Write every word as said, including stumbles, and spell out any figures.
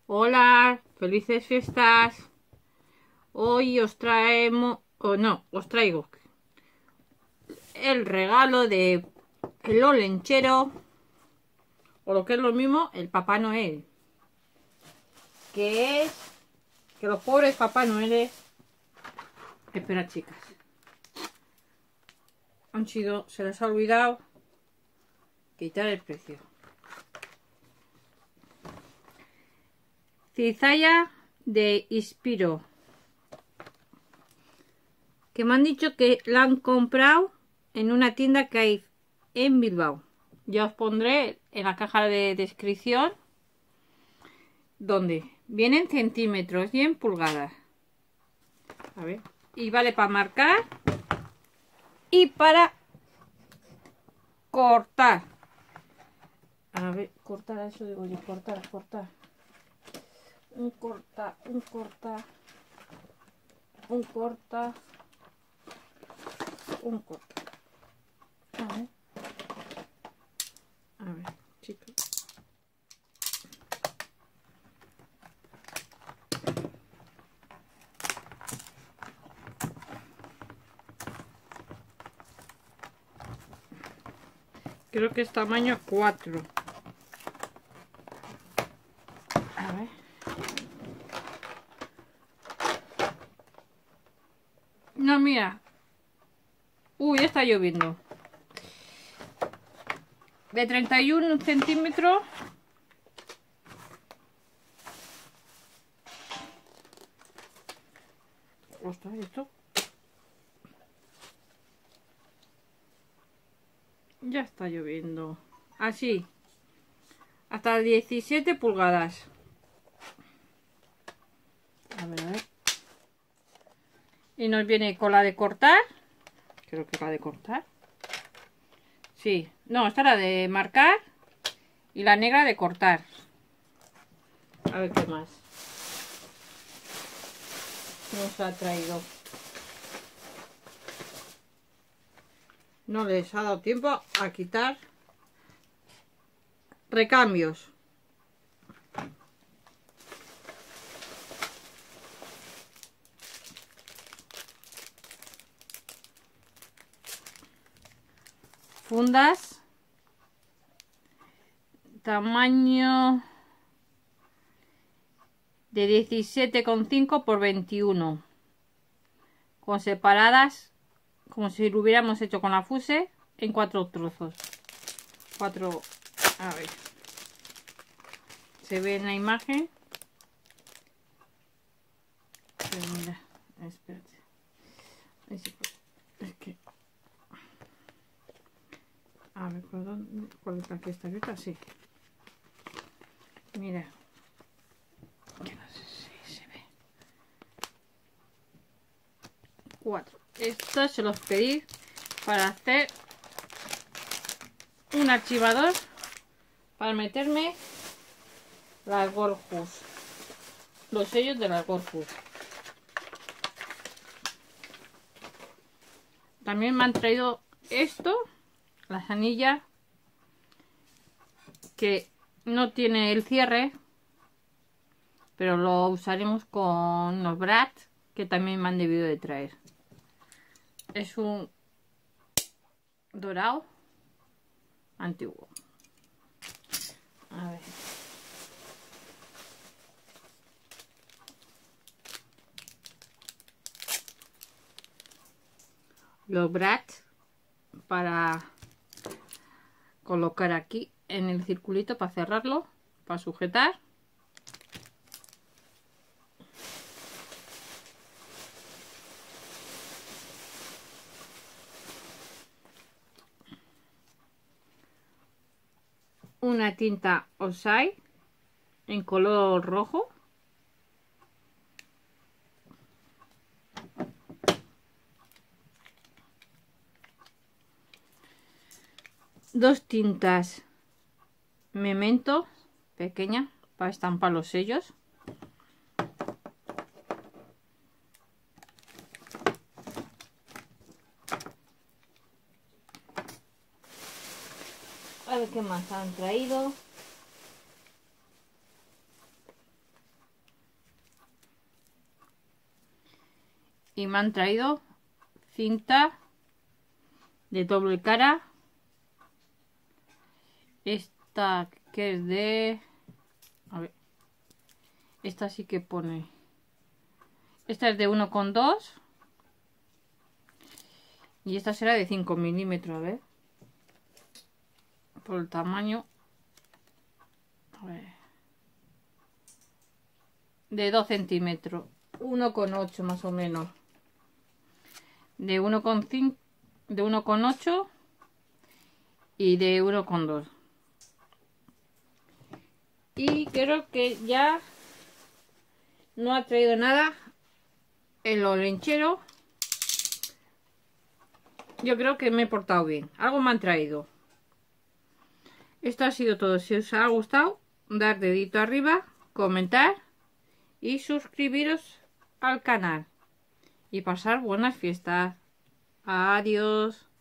Hola, felices fiestas. Hoy os traemos, o no, os traigo el regalo de el olenchero, o lo que es lo mismo, el Papá Noel. Que es que los pobres Papá Noeles, espera chicas, han sido, se les ha olvidado quitar el precio. Cizalla de Inspiro, que me han dicho que la han comprado en una tienda que hay en Bilbao. Ya os pondré en la caja de descripción donde vienen centímetros y en pulgadas. A ver. Y vale para marcar y para cortar. A ver, cortar, eso digo yo, cortar, cortar. Un corta, un corta, un corta, un corta. A ver. A ver, chicos. Creo que es tamaño cuatro. A ver. No, mira. Uy, ya está lloviendo. De treinta y uno centímetros. Ostras, esto. Ya está lloviendo. Así. Hasta diecisiete pulgadas. A ver, a ver. Y nos viene con la de cortar. Creo que la de cortar. Sí. No, esta la de marcar. Y la negra de cortar. A ver qué más nos ha traído. No les ha dado tiempo a quitar recambios. Fundas. Tamaño de diecisiete coma cinco por veintiuno. Con separadas, como si lo hubiéramos hecho con la fuse, en cuatro trozos. Cuatro. A ver. Se ve en la imagen. Pero mira, espérate. Es que. A ver, ¿por dónde? ¿Cuál es la que está abierta? Sí. Mira. Que no sé si se ve. Cuatro. Estos se los pedí para hacer un archivador para meterme las Gorjus, los sellos de las Gorjus. También me han traído esto, las anillas, que no tiene el cierre, pero lo usaremos con los brats que también me han debido de traer. Es un dorado antiguo. A ver. Los brats para colocar aquí en el circulito para cerrarlo, para sujetar. Una tinta Oxide en color rojo. Dos tintas Memento pequeña para estampar los sellos. A ver qué más han traído. y me han traído cinta de doble cara. Esta que es de... A ver. Esta sí que pone... Esta es de uno coma dos. Y esta será de cinco milímetros, a ver. Por el tamaño. A ver. De dos centímetros. uno coma ocho más o menos. De uno coma cinco. De uno coma ocho. Y de uno coma dos. Y creo que ya no ha traído nada el olenchero. Yo creo que me he portado bien. Algo me han traído. Esto ha sido todo. Si os ha gustado, dar dedito arriba, comentar y suscribiros al canal. Y pasar buenas fiestas. Adiós.